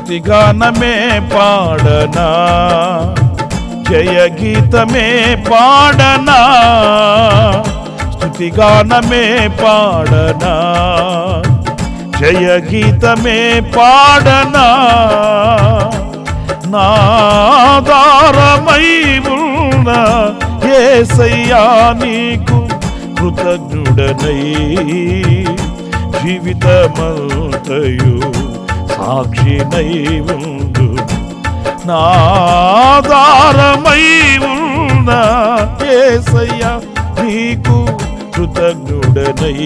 స్తుతిగానమే పాడనా, జయ గీతమే పాడనా, స్తుతిగానమే పాడనా, జయ గీతమే పాడనా. నాదారమై ఉన్న యేసయ్యా నీకు కృతజ్ఞుడనై జీవితమంతయు సాక్షినై ఉండు. నాదారమై ఉన్న యేసయ్యా నీకు కృతజ్ఞుడనై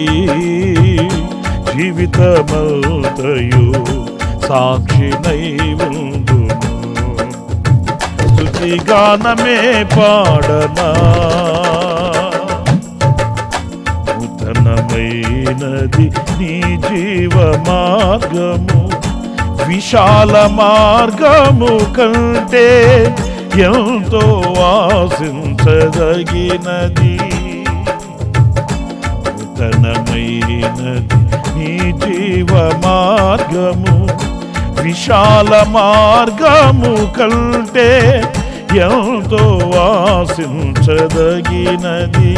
జీవితమంతయు సాక్షినై ఉండు. స్తుతిగానమే పాడనా, నూతనమైనది నీ జీవ మార్గము, విశాల మార్గము కంటే ఎంతో ఆశించదగినది. నూతనమైనది నీ జీవ మార్గము, విశాల మార్గము కంటే ఎంతో ఆశించదగినది.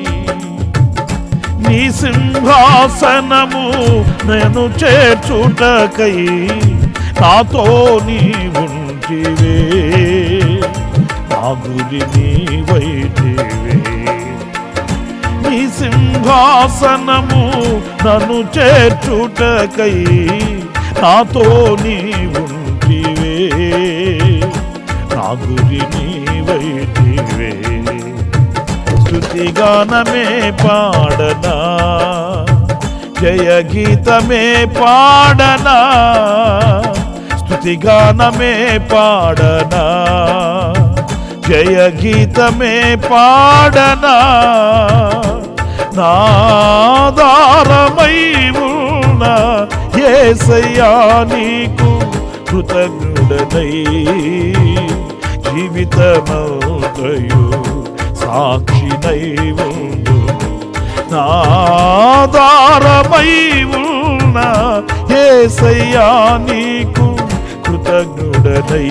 నీ సింహాసనము నేను చేర్చుటకై నాతో నీవుంటివే, నా గురి నీవైతివే. నీ సింహాసనము నన్ను చేర్చుటకై నాతో నీవుంటివే, నా గురి నీవైతివే. స్తుతిగానమే పాడనా, జయ గీతమే పాడనా, స్తుతిగానమే పాడనా, జయ గీతమే పాడనా. నాదారమై ఉన్న యేసయ్యా నీకు కృతజ్ఞుడనై జీవితమంతయు సాక్షినై ఉండు. నాదారమై ఉన్న యేసయ్యా నీకు కృతజ్ఞుడనై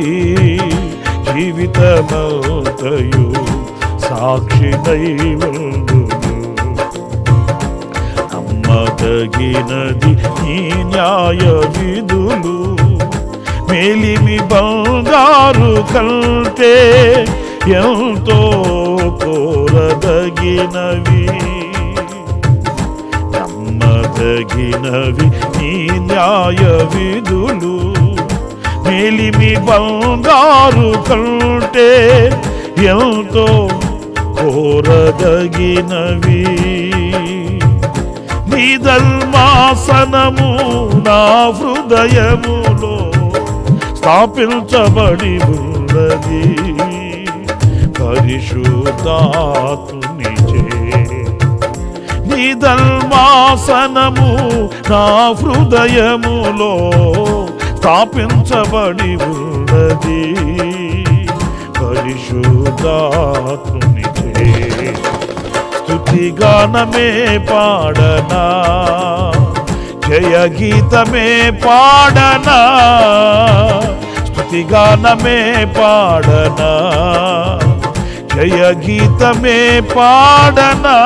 జీవితమంతయు సాక్షినై ఉండు. నమ్మదగినది నీ న్యాయ విధులు, మేలిమి బంగారు కంటే ఎంతో కోరదగినవి. నమ్మదగినవి నీ న్యాయ విధులు, మేలిమి బంగారు కంటే ఎంతో కోరదగినవి. నీ ధర్మాసనము నా హృదయములో స్థాపించబడి ఉన్నది, పరిశుద్ధాత్మునిచే. నీ ధర్మాసనము నా హృదయములో స్థాపించబడి ఉన్నది, పరిశుద్ధాత్మునిచే. స్తుతిగానమే పాడనా, జయ గీతమే పాడనా, స్తుతిగానమే పాడనా, జయ గీతమే పాడనా.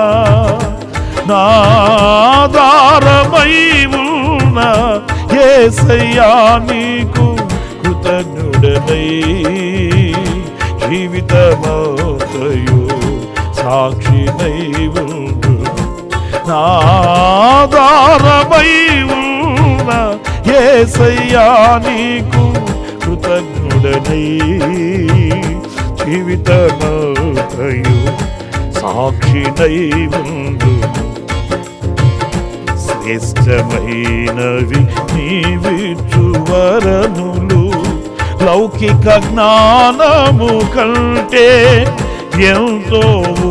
నాదారమై ఉన్న యేసయ్యా నీకు కృతజ్ఞుడనై జీవితమంతయు సాక్షినై ఉండు. నాదారమై ఉన్న యేసయ్యా నీకు కృతజ్ఞుడనై జీవితమంతయు సాక్షినై ఉండు. శ్రేష్టమైనవి నీవిచ్చు వరములు, లౌకిక జ్ఞానము కంటే ఎంతో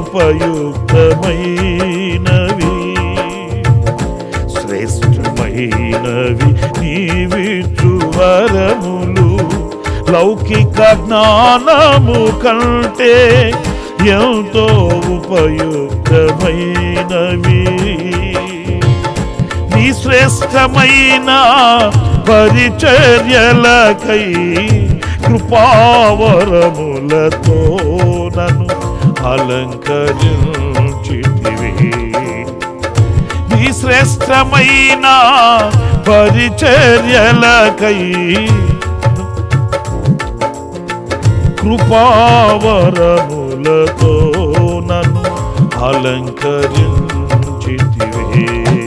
ఉపయుక్తమైనవి. శ్రేష్టమైనవి నీవిచ్చు వరములు, లౌకిక జ్ఞానము కంటే ఎంతో ఉపయుక్తమైనవి. నీ శ్రేష్టమైన పరిచర్యలకై కృపావరములతో నన్ను అలంకరించితివి. నీ శ్రేష్టమైన పరిచర్యలకై కృపావరములతో నన్ను అలంకరించితివి.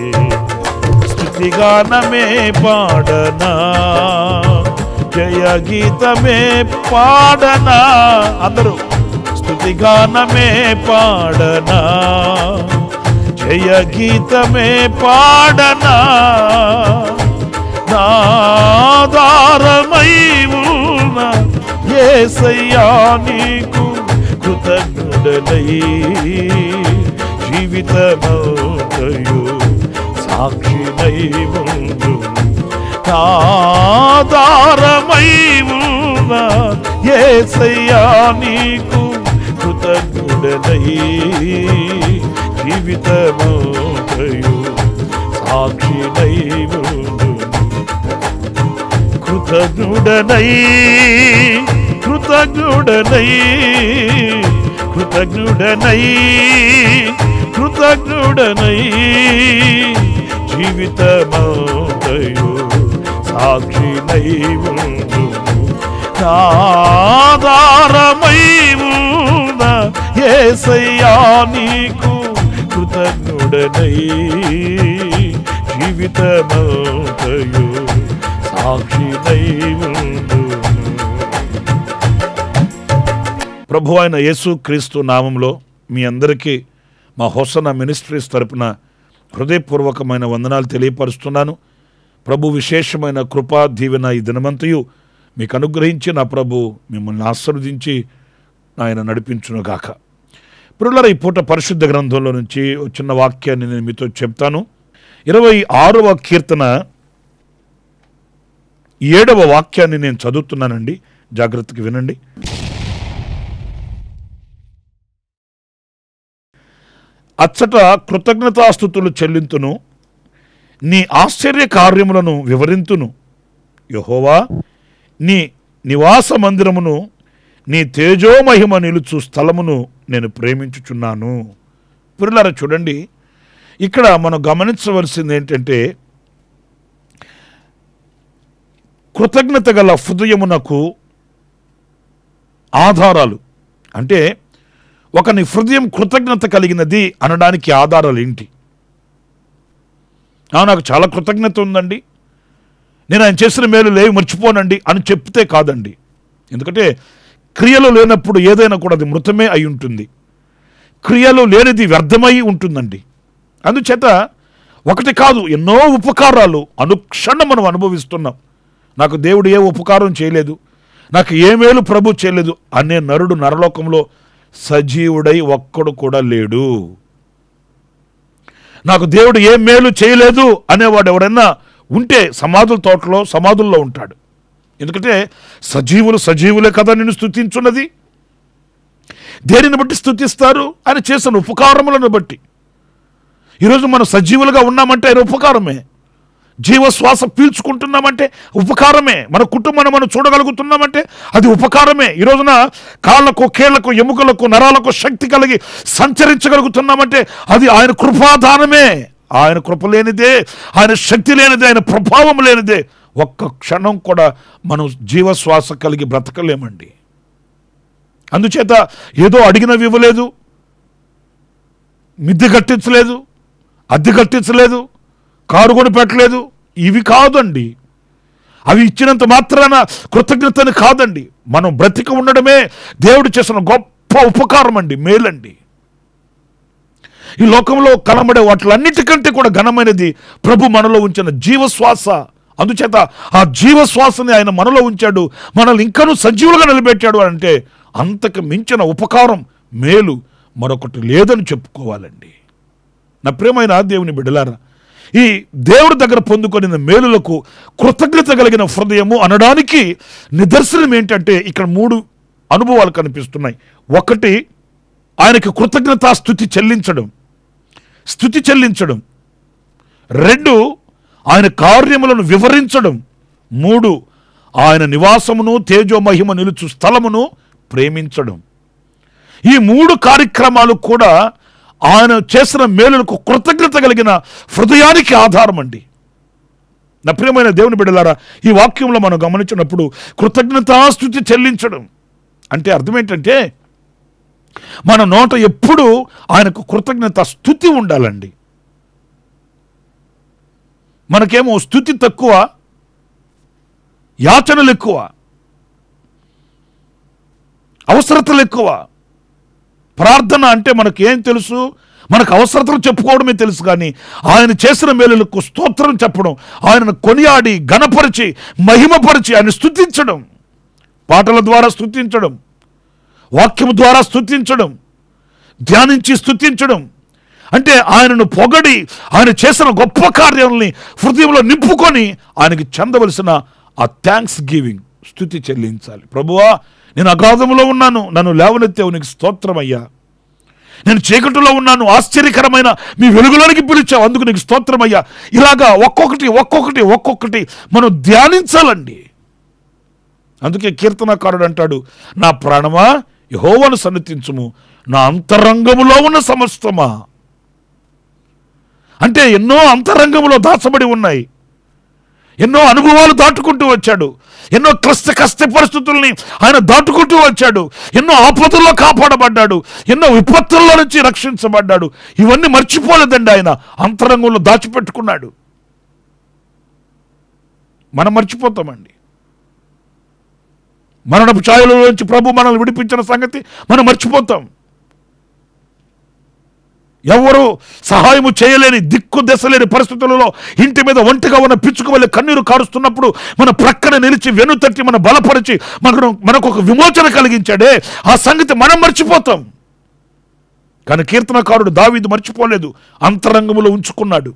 స్తుతిగానమే పాడనా, జయ గీతమే పాడనా, అందరూ స్తుతిగానమే పాడనా, జయ గీతమే పాడనా, నాదారమై ఉన్న యేసయ్యా నీకు కృతజ్ఞుడనై జీవితమంతయు సాక్షినై ఉండు. నాదారమై ఉన్న యేసయ్యా నీకు కృతజ్ఞుడనై జీవితమంతయు సాక్షినై ఉండు. కృతజ్ఞుడనై కృతజ్ఞుడనై కృతజ్ఞుడనై కృతజ్ఞుడనై జీవితమంతయు సాక్షినై ఉండు. ఆధారమై ఉన్న యేసయ్యా నీకు కృతజ్ఞుడనై జీవితమంతయు సాక్షినై ఉండు. ప్రభు అయిన యేసు క్రీస్తు నామంలో మీ అందరికీ మా హోసన్నా మినిస్ట్రీస్ తరపున హృదయపూర్వకమైన వందనాలు తెలియపరుస్తున్నాను. ప్రభు విశేషమైన కృపా దీవెన ఈ దినమంతయు మీకు అనుగ్రహించి నా ప్రభు మిమ్మల్ని ఆశీర్వదించి ఆయన నడిపించునుగాక. ప్రియులారా, ఈ పూట పరిశుద్ధ గ్రంథంలో నుంచి చిన్న వాక్యాన్ని నేను మీతో చెప్తాను. 26వ కీర్తన 7వ వాక్యాన్ని నేను చదువుతున్నానండి, జాగ్రత్తగా వినండి. అచ్చట కృతజ్ఞతాస్తుతులు చెల్లింతును, నీ ఆశ్చర్య కార్యములను వివరింతును. యెహోవా, నీ నివాస మందిరమును, నీ తేజోమహిమ నిలుచు స్థలమును నేను ప్రేమించుచున్నాను. ప్రియులారా, చూడండి, ఇక్కడ మనం గమనించవలసింది ఏంటంటే, కృతజ్ఞత గల హృదయమునకు ఆధారాలు అంటే ఒకని హృదయం కృతజ్ఞత కలిగినది అనడానికి ఆధారాలు ఏంటి? నాకు చాలా కృతజ్ఞత ఉందండి, నేను ఆయన చేసిన మేలు లేవి మర్చిపోనండి అని చెప్తే కాదండి. ఎందుకంటే క్రియలు లేనప్పుడు ఏదైనా కూడా అది మృతమే అయి ఉంటుంది. క్రియలు లేనిది వ్యర్థమై ఉంటుందండి. అందుచేత ఒకటి కాదు, ఎన్నో ఉపకారాలు అనుక్షణం మనం అనుభవిస్తున్నాం. నాకు దేవుడు ఏ ఉపకారం చేయలేదు, నాకు ఏ మేలు ప్రభు చేయలేదు అనే నరుడు నరలోకంలో సజీవుడై ఒక్కడు కూడా లేడు. నాకు దేవుడు ఏ మేలు చేయలేదు అనేవాడు ఎవడన్నా ఉంటే సమాధుల్లో ఉంటాడు. ఎందుకంటే సజీవులే కదా నిన్ను స్తుతించున్నది. దేనిని బట్టి స్తుతిస్తారు? ఆయన చేసిన ఉపకారములను బట్టి. ఈరోజు మనం సజీవులుగా ఉన్నామంటే ఆయన ఉపకారమే. జీవశ్వాస పీల్చుకుంటున్నామంటే ఉపకారమే. మన కుటుంబాన్ని మనం చూడగలుగుతున్నామంటే అది ఉపకారమే. ఈ రోజున కాళ్లకు, కేళ్లకు, ఎముకలకు, నరాలకు శక్తి కలిగి సంచరించగలుగుతున్నామంటే అది ఆయన కృపాదానమే. ఆయన కృప లేనిదే, ఆయన శక్తి లేనిదే, ఆయన ప్రభావం లేనిదే ఒక్క క్షణం కూడా మనం జీవశ్వాస కలిగి బ్రతకలేమండి. అందుచేత ఏదో అడిగినవి ఇవ్వలేదు, మిద్దె కట్టించలేదు, అద్దె కట్టించలేదు, కారు కొని పెట్టలేదు, ఇవి కాదండి. అవి ఇచ్చినంత మాత్రాన కృతజ్ఞతని కాదండి. మనం బ్రతికి ఉండడమే దేవుడు చేసిన గొప్ప ఉపకారం అండి, మేలండి. ఈ లోకంలో కనబడే వాటిలన్నిటికంటే కూడా ఘనమైనది ప్రభు మనలో ఉంచిన జీవశ్వాస. అందుచేత ఆ జీవశ్వాసని ఆయన మనలో ఉంచాడు, మనల్ని ఇంకనూ సజీవులుగా నిలబెట్టాడు అంటే అంతకు మించిన ఉపకారం, మేలు మరొకటి లేదని చెప్పుకోవాలండి. నా ప్రియమైన దేవుని బిడ్డలారా, ఈ దేవుడి దగ్గర పొందుకొనిన మేలులకు కృతజ్ఞత కలిగిన హృదయము అనడానికి నిదర్శనం ఏంటంటే ఇక్కడ 3 అనుభవాలు కనిపిస్తున్నాయి. 1, ఆయనకి కృతజ్ఞతా స్తుతి చెల్లించడం. 2, ఆయన కార్యములను వివరించడం. 3, ఆయన నివాసమును తేజోమహిమ నిలుచు స్థలమును ప్రేమించడం. ఈ 3 కార్యక్రమాలు కూడా ఆయన చేసిన మేలులకు కృతజ్ఞత కలిగిన హృదయానికి ఆధారం అండి. నా ప్రియమైన దేవుని బిడ్డలారా, ఈ వాక్యంలో మనం గమనించినప్పుడు కృతజ్ఞతాస్తుతి చెల్లించడం అంటే అర్థం ఏంటంటే మన నోట ఎప్పుడూ ఆయనకు కృతజ్ఞత స్తుతి ఉండాలండి. మనకేమో స్తుతి తక్కువ, యాచనలు ఎక్కువ, అవసరతలు ఎక్కువ. ప్రార్థన అంటే మనకేం తెలుసు? మనకు అవసరతలు చెప్పుకోవడమే తెలుసు. కానీ ఆయన చేసిన మేలులకు స్తోత్రం చెప్పడం, ఆయనను కొనియాడి ఘనపరిచి మహిమపరిచి ఆయన స్తుతించడం, పాటల ద్వారా స్తుతించడం, వాక్యము ద్వారా స్తుతించడం, ధ్యానించి స్తుతించడం అంటే ఆయనను పొగడి ఆయన చేసిన గొప్ప కార్యాలని హృదయంలో నింపుకొని ఆయనకి చెందవలసిన ఆ థ్యాంక్స్ గివింగ్ స్తుతి చెల్లించాలి. ప్రభువా, నేను అగాధములో ఉన్నాను, నన్ను లేవనెత్తావు, నీకు స్తోత్రమయ్యా. నేను చీకటిలో ఉన్నాను, ఆశ్చర్యకరమైన మీ వెలుగులోనికి పిలిచావు, అందుకు నీకు స్తోత్రమయ్యా. ఇలాగా ఒక్కొక్కటి మనం ధ్యానించాలండి. అందుకే కీర్తనకారుడు అంటాడు, నా ప్రాణమా యెహోవాను సన్నిధించుము, నా అంతరంగములో ఉన్న సమస్తమా. అంటే ఎన్నో అంతరంగములో దాచబడి ఉన్నాయి, ఎన్నో అనుభవాలు దాటుకుంటూ వచ్చాడు, ఎన్నో కష్ట పరిస్థితుల్ని ఆయన దాటుకుంటూ వచ్చాడు, ఎన్నో ఆపదల్లో కాపాడబడ్డాడు, ఎన్నో విపత్తుల్లో నుంచి రక్షించబడ్డాడు. ఇవన్నీ మర్చిపోలేదండి, ఆయన అంతరంగంలో దాచిపెట్టుకున్నాడు. మనం మర్చిపోతామండి. మరణపు ఛాయలోంచి ప్రభు మనల్ని విడిపించిన సంగతి మనం మర్చిపోతాం. ఎవరు సహాయము చేయలేని దిక్కు దశలేని పరిస్థితులలో ఇంటి మీద ఒంటిగా ఉన్న పిచ్చుకు వల్ల కన్నీరు కారుస్తున్నప్పుడు మన ప్రక్కన నిలిచి వెనుతట్టి మన బలపరిచి మనకు ఒక విమోచన కలిగించాడే, ఆ సంగతి మనం మర్చిపోతాం. కానీ కీర్తనకారుడు దావీదు మర్చిపోలేదు, అంతరంగములో ఉంచుకున్నాడు.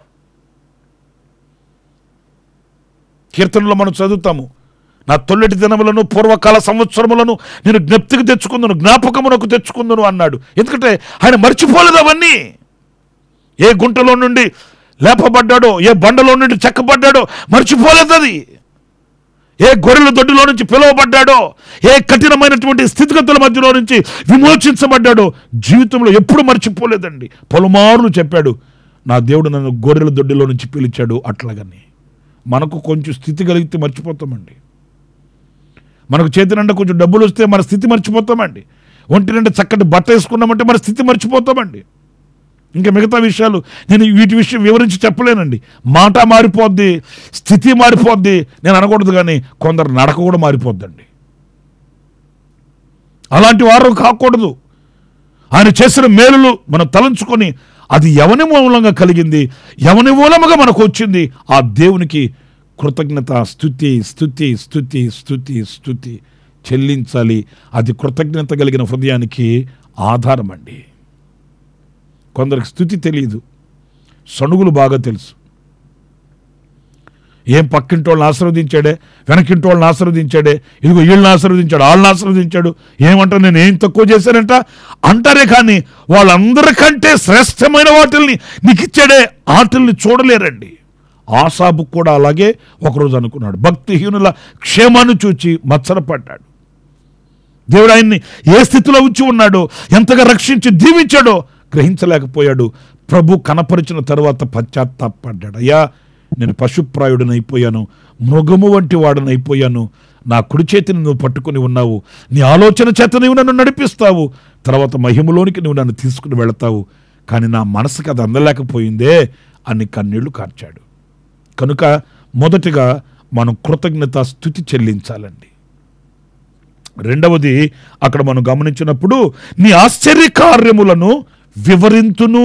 కీర్తనలో మనం చదువుతాము, నా తొల్లటి దినములను పూర్వకాల సంవత్సరములను నేను జ్ఞప్తికి తెచ్చుకుందును, జ్ఞాపకమునకు తెచ్చుకుందును అన్నాడు. ఎందుకంటే ఆయన మర్చిపోలేదు అవన్నీ. ఏ గుంటలో నుండి లేపబడ్డాడో, ఏ బండలో నుండి చెక్కబడ్డాడో మర్చిపోలేదు అది. ఏ గొర్రెల దొడ్డిలో నుంచి పిలువబడ్డాడో, ఏ కఠినమైనటువంటి స్థితిగతుల మధ్యలో నుంచి విమోచించబడ్డాడో జీవితంలో ఎప్పుడు మర్చిపోలేదండి. పలుమార్లు చెప్పాడు, నా దేవుడు నన్ను గొర్రెల దొడ్డిలో నుంచి పిలిచాడు. అట్లాగని మనకు కొంచెం స్థితి కలిగితే మర్చిపోతామండి. మనకు చేతి నిండా కొంచెం డబ్బులు వస్తే మన స్థితి మర్చిపోతామండి. ఒంటి నిండా చక్కటి బట్ట వేసుకున్నామంటే మన స్థితి మర్చిపోతామండి. ఇంకా మిగతా విషయాలు నేను వీటి విషయం వివరించి చెప్పలేనండి. మాట మారిపోద్ది, స్థితి మారిపోద్ది నేను అనకూడదు, కానీ కొందరు నడక కూడా మారిపోద్దండి. అలాంటి వారు కాకూడదు. ఆయన చేసిన మేలులు మనం తలంచుకొని అది ఎవని మూలంగా కలిగింది, ఎవని మూలముగా మనకు వచ్చింది, ఆ దేవునికి కృతజ్ఞత స్తుతి స్తుతి స్తుతి స్తుతి స్తుతి చెల్లించాలి. అది కృతజ్ఞత కలిగిన హృదయానికి ఆధారం అండి. కొందరికి స్తుతి తెలియదు, సణుగులు బాగా తెలుసు. ఏం పక్కింటి వాళ్ళని ఆశీర్వదించాడే, వెనకింటి వాళ్ళని ఆశీర్వదించాడే, ఇదిగో వీళ్ళని ఆశీర్వదించాడు, వాళ్ళని ఆశీర్వదించాడు, ఏమంటా నేను ఏం తక్కువ చేశానంట అంటారే. కానీ వాళ్ళందరికంటే శ్రేష్టమైన వాటిల్ని నీకు ఇచ్చాడే, వాటిల్ని చూడలేరండి. ఆసాబు కూడా అలాగే ఒకరోజు అనుకున్నాడు. భక్తిహీనుల క్షేమాన్ని చూచి మత్సరపడ్డాడు. దేవుడు ఆయన్ని ఏ స్థితిలో ఉంచి ఉన్నాడో, ఎంతగా రక్షించి దీవించాడో గ్రహించలేకపోయాడు. ప్రభు కనపరిచిన తర్వాత పశ్చాత్తాపడ్డాడు. అయ్యా, నేను పశుప్రాయుడనైపోయాను, మృగము వంటి వాడనైపోయాను. నా కుడి చేతిని నువ్వు పట్టుకుని ఉన్నావు, నీ ఆలోచన చేత నువ్వు నన్ను నడిపిస్తావు, తర్వాత మహిమలోనికి నువ్వు నన్ను తీసుకుని వెళతావు. కానీ నా మనసుకి అది అందలేకపోయిందే అని కన్నీళ్లు కార్చాడు. కనుక మొదటిగా మనం కృతజ్ఞత స్తుతి చెల్లించాలండి. రెండవది, అక్కడ మనం గమనించినప్పుడు నీ ఆశ్చర్య కార్యములను వివరింతును.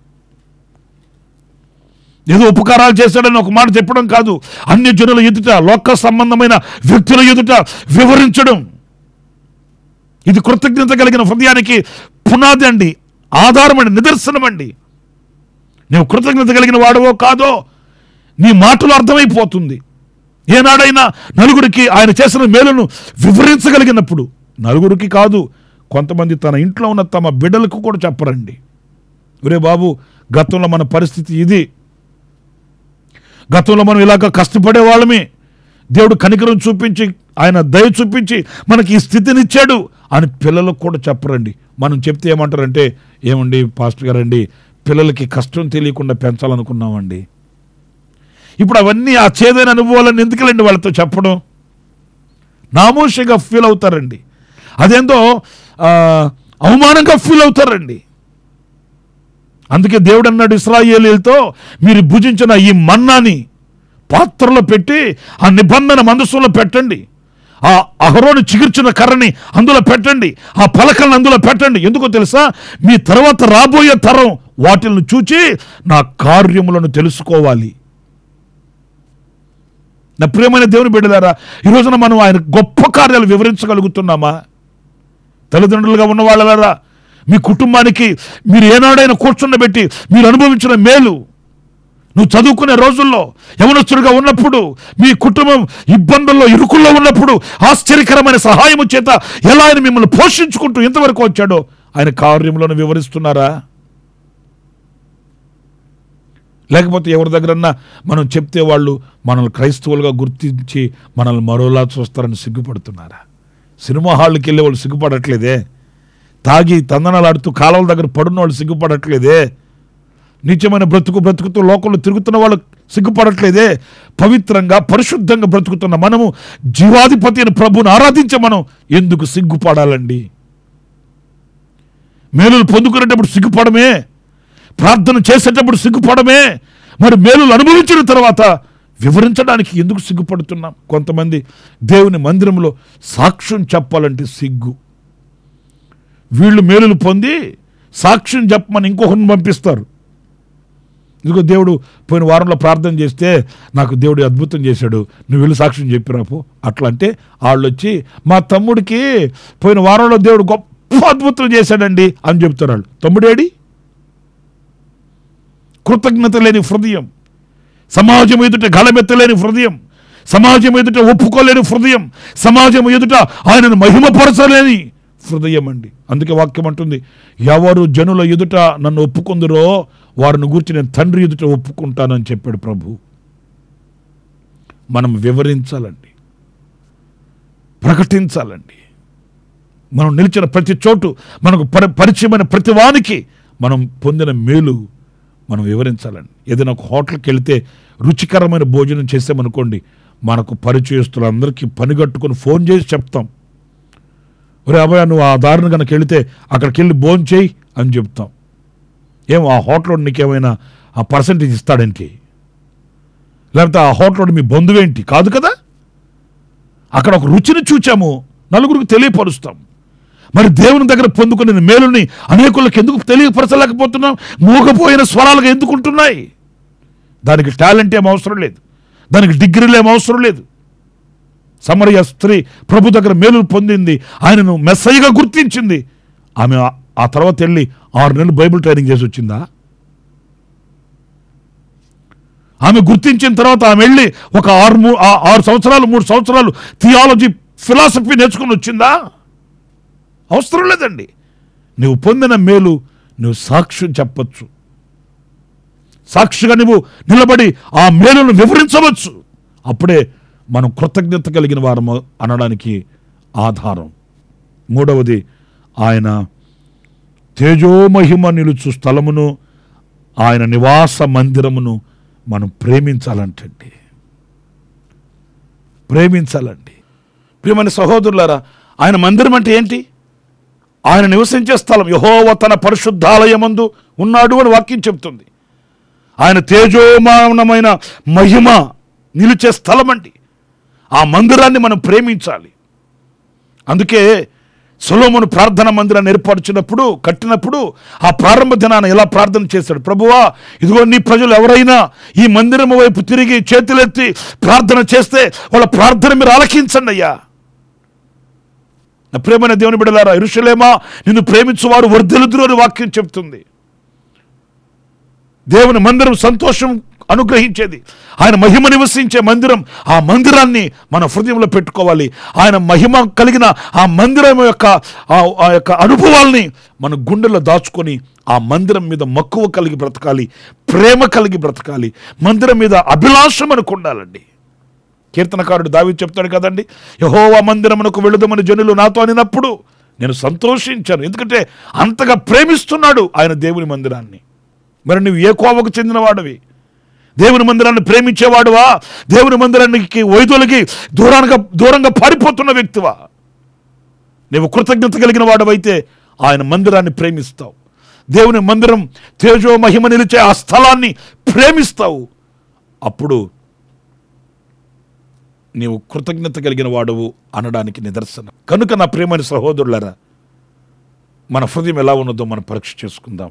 ఏదో ఉపకారాలు చేశాడని ఒక మాట చెప్పడం కాదు, అన్య జనుల ఎదుట, లోక సంబంధమైన వ్యక్తుల ఎదుట వివరించడం. ఇది కృతజ్ఞత కలిగిన హృదయానికి పునాది అండి, ఆధారం అండి, నిదర్శనం అండి. నువ్వు కృతజ్ఞత కలిగిన వాడవో కాదో నీ మాటలు అర్థమైపోతుంది. ఏనాడైనా నలుగురికి ఆయన చేసిన మేలును వివరించగలిగినప్పుడు, నలుగురికి కాదు, కొంతమంది తన ఇంట్లో ఉన్న తమ బిడ్డలకు కూడా చెప్పరండి. ఒరే బాబు, గతంలో మన పరిస్థితి ఇది, గతంలో మనం ఇలాగ కష్టపడే వాళ్ళమే, దేవుడు కనికరం చూపించి, ఆయన దయ చూపించి మనకి ఈ స్థితినిచ్చాడు అని పిల్లలకు కూడా చెప్పరండి. మనం చెప్తే ఏమంటారంటే, ఏమండి పాస్టర్ గారండి, పిల్లలకి కష్టం తెలియకుండా పెంచాలనుకున్నామండి. ఇప్పుడు అవన్నీ ఆ చేదైన అనుభవాలను ఎందుకులండి వాళ్ళతో చెప్పడం? నామోషంగా ఫీల్ అవుతారండి, అదేందో అవమానంగా ఫీల్ అవుతారండి. అందుకే దేవుడు అన్నాడు ఇశ్రాయేలీయులతో, మీరు భుజించిన ఈ మన్నాని పాత్రలో పెట్టి ఆ నిబంధన మందసంలో పెట్టండి, ఆ అహరోను చిగుర్చిన కర్రని అందులో పెట్టండి, ఆ పలకలను అందులో పెట్టండి. ఎందుకో తెలుసా? మీ తర్వాత రాబోయే తరం వాటిని చూచి నా కార్యములను తెలుసుకోవాలి. నా ప్రియమైన దేవుని బిడ్డలారా, ఈ రోజున మనం ఆయన గొప్ప కార్యాలు వివరించగలుగుతున్నామా? తల్లిదండ్రులుగా ఉన్న వాళ్ళలారా, మీ కుటుంబానికి మీరు ఏనాడైనా కూర్చుండబెట్టి మీరు అనుభవించిన మేలు, నువ్వు చదువుకునే రోజుల్లో యవనస్తుడిగా ఉన్నప్పుడు, మీ కుటుంబం ఇబ్బందుల్లో ఇరుకుల్లో ఉన్నప్పుడు ఆశ్చర్యకరమైన సహాయము చేత ఎలా ఆయన మిమ్మల్ని పోషించుకుంటూ ఇంతవరకు వచ్చాడో ఆయన కార్యములను వివరిస్తున్నారా? లేకపోతే ఎవరి దగ్గరన్నా మనం చెప్తే వాళ్ళు మనల్ని క్రైస్తవులుగా గుర్తించి మనల్ని మరోలా చూస్తారని సిగ్గుపడుతున్నారా? సినిమా హాల్కి వెళ్ళే వాళ్ళు సిగ్గుపడట్లేదే? తాగి తందనాలాడుతూ కాలువల దగ్గర పడున్న వాళ్ళు సిగ్గుపడట్లేదే? నిత్యమైన బ్రతుకుతూ లోకంలో తిరుగుతున్న వాళ్ళు సిగ్గుపడట్లేదే? పవిత్రంగా పరిశుద్ధంగా బ్రతుకుతున్న మనము, జీవాధిపతి అయిన ప్రభువుని ఆరాధించే మనం ఎందుకు సిగ్గుపడాలండి? మేలులు పొందుకునేటప్పుడు సిగ్గుపడమే, ప్రార్థన చేసేటప్పుడు సిగ్గుపడమే, మరి మేలులు అనుభవించిన తర్వాత వివరించడానికి ఎందుకు సిగ్గుపడుతున్నాం? కొంతమంది దేవుని మందిరంలో సాక్ష్యం చెప్పాలంటే సిగ్గు. వీళ్ళు మేలులు పొంది సాక్ష్యం చెప్పమని ఇంకొకరిని పంపిస్తారు. ఇదిగో దేవుడు పోయిన వారంలో ప్రార్థన చేస్తే నాకు దేవుడు అద్భుతం చేశాడు, నువ్వు వెళ్ళి సాక్ష్యం చెప్పిరాపు. అట్లా అంటే వాళ్ళు వచ్చి మా తమ్ముడికి పోయిన వారంలో దేవుడు గొప్ప అద్భుతం చేశాడండి అని చెప్తారు. వాళ్ళు తమ్ముడేడి? కృతజ్ఞత లేని హృదయం, సమాజం ఎదుట గళమెత్తలేని హృదయం, సమాజం ఎదుట ఒప్పుకోలేని హృదయం, సమాజం ఎదుట ఆయనను మహిమపరచలేని హృదయం అండి. అందుకే వాక్యం అంటుంది, ఎవరు జనుల ఎదుట నన్ను ఒప్పుకుందరో వారిని గూర్చి నేను తండ్రి ఎదుట ఒప్పుకుంటానని చెప్పాడు ప్రభు. మనం వివరించాలండి, ప్రకటించాలండి. మనం నిలిచిన ప్రతి చోటు, మనకు పరిచయమైన ప్రతి వానికి మనం పొందిన మేలు మనం వివరించాలండి. ఏదైనా ఒక హోటల్కి వెళితే రుచికరమైన భోజనం చేసామనుకోండి, మనకు పరిచయస్తులందరికీ పనిగట్టుకొని ఫోన్ చేసి చెప్తాం, ఒరే అబ్బాయి నువ్వు ఆ దారిని కనుక వెళితే అక్కడికి వెళ్ళి భోజనం చేయి అని చెప్తాం. ఆ హోటల్లో నీకేమైనా ఆ పర్సంటేజ్ ఇస్తాడేంటి? లేకపోతే ఆ హోటల్లో మీ బంధువేంటి? కాదు కదా. అక్కడ ఒక రుచిని చూచాము, నలుగురికి తెలియపరుస్తాం. మరి దేవుని దగ్గర పొందుకునే మేలుని అనేకులకు ఎందుకు తెలియపరచలేకపోతున్నాం? మూగపోయిన స్వరాలుగా ఎందుకుంటున్నాయి? దానికి టాలెంట్ ఏం అవసరం లేదు, దానికి డిగ్రీలు ఏం అవసరం లేదు. సమరయ స్త్రీ ప్రభు దగ్గర మేలు పొందింది, ఆయనను మెస్సయ్యగా గుర్తించింది. ఆమె ఆ తర్వాత వెళ్ళి 6 నెలలు బైబిల్ ట్రైనింగ్ చేసి వచ్చిందా? ఆమె గుర్తించిన తర్వాత ఆమె వెళ్ళి ఒక 6 సంవత్సరాలు 3 సంవత్సరాలు థియాలజీ ఫిలాసఫీ నేర్చుకుని వచ్చిందా? అవసరం లేదండి. నువ్వు పొందిన మేలు నువ్వు సాక్ష్యం చెప్పచ్చు, సాక్షిగా నువ్వు నిలబడి ఆ మేలును వివరించవచ్చు. అప్పుడే మనం కృతజ్ఞత కలిగిన వారము అనడానికి ఆధారం. మూడవది, ఆయన తేజోమహిమ నిలుచు స్థలమును, ఆయన నివాస మందిరమును మనం ప్రేమించాలంటండి, ప్రేమించాలండి. ప్రియమైన సహోదరులారా, ఆయన మందిరం అంటే ఏంటి? ఆయన నివసించే స్థలం. యెహోవా తన పరిశుద్ధాలయమందు ఉన్నాడు అని వాక్యం చెప్తుంది. ఆయన తేజోమానమైన మహిమ నిలిచే స్థలం అండి. ఆ మందిరాన్ని మనం ప్రేమించాలి. అందుకే సొలొమోను ప్రార్థన మందిరాన్ని కట్టినప్పుడు ఆ ప్రారంభ దినాన ఎలా ప్రార్థన చేశాడు? ప్రభువా, ఇదిగో నీ ప్రజలు ఎవరైనా ఈ మందిరం వైపు తిరిగి చేతులెత్తి ప్రార్థన చేస్తే వాళ్ళ ప్రార్థన మీరు ఆలకించండి అయ్యా. నా ప్రేమైన దేవుని బిడ్డలారా, యెరూషలేమా నిన్ను ప్రేమించువారు వర్ధిల్లుదురు అని వాక్యం చెప్తుంది. దేవుని మందిరం సంతోషం అనుగ్రహించేది, ఆయన మహిమ నివసించే మందిరం. ఆ మందిరాన్ని మన హృదయంలో పెట్టుకోవాలి. ఆయన మహిమ కలిగిన ఆ మందిరం యొక్క అనుభవాల్ని మన గుండెల్లో దాచుకొని ఆ మందిరం మీద మక్కువ కలిగి బ్రతకాలి, ప్రేమ కలిగి బ్రతకాలి. మందిరం మీద అభిలాష మనకు ఉండాలండి. కీర్తనకారుడు దావీదు చెప్తాడు కదండి, యెహోవా మందిరమునకు వెళుదమని జనులు నాతో అనినప్పుడు నేను సంతోషించాను. ఎందుకంటే అంతగా ప్రేమిస్తున్నాడు ఆయన దేవుని మందిరాన్ని. మరి నువ్వు ఏ కోవకు చెందినవాడివి? దేవుని మందిరాన్ని ప్రేమించేవాడువా? దేవుని మందిరానికి వైదొలిగి దూరంగా పారిపోతున్న వ్యక్తివా? నీవు కృతజ్ఞత కలిగిన వాడవైతే ఆయన మందిరాన్ని ప్రేమిస్తావు. దేవుని మందిరం తేజో మహిమ నిలిచే ఆ స్థలాన్ని ప్రేమిస్తావు. అప్పుడు నీవు కృతజ్ఞత కలిగిన వాడవు అనడానికి నిదర్శనం. కనుక నా ప్రియమైన సహోదరులారా, మన హృదయం ఎలా ఉన్నదో మనం పరీక్ష చేసుకుందాం.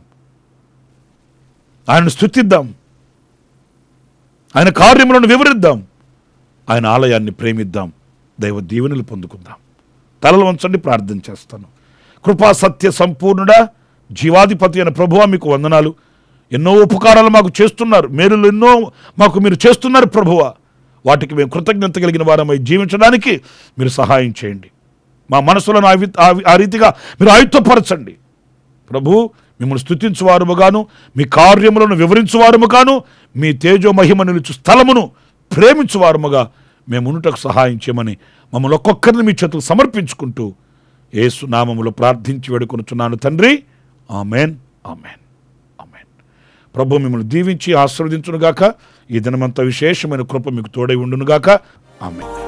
ఆయనను స్తుతిద్దాం, ఆయన కార్యములను వివరిద్దాం, ఆయన ఆలయాన్ని ప్రేమిద్దాం, దైవ దీవెనలు పొందుకుందాం. తలలు వంచండి, ప్రార్థన చేస్తాను. కృపా సత్య సంపూర్ణుడా, జీవాధిపతి అయిన ప్రభువా, మీకు వందనాలు. ఎన్నో ఉపకారాలు మాకు చేస్తున్నారు, మేలులు ఎన్నో మాకు మీరు చేస్తున్నారు ప్రభువా. వాటికి మేము కృతజ్ఞత కలిగిన వారమై జీవించడానికి మీరు సహాయం చేయండి. మా మనసులను ఆ రీతిగా మీరు ఆయుత్తపరచండి ప్రభు. మిమ్మల్ని స్తుతించువారుముగాను, మీ కార్యములను వివరించువారుముగాను, మీ తేజో మహిమ నిలుచు స్థలమును ప్రేమించువారుముగా మేము ఉండుటకు సహాయం చేయమని మమ్మల్ని ఒక్కొక్కరిని మీ చేతులకు సమర్పించుకుంటూ యేసు నామములో ప్రార్థించి వేడుకొనుచున్నాను తండ్రి. Amen, amen, amen. ప్రభు మిమ్మల్ని దీవించి ఆశీర్వదించునుగాక. ఈ దినమంతా విశేషమైన కృప మీకు తోడై ఉండునుగాక. ఆమెన్.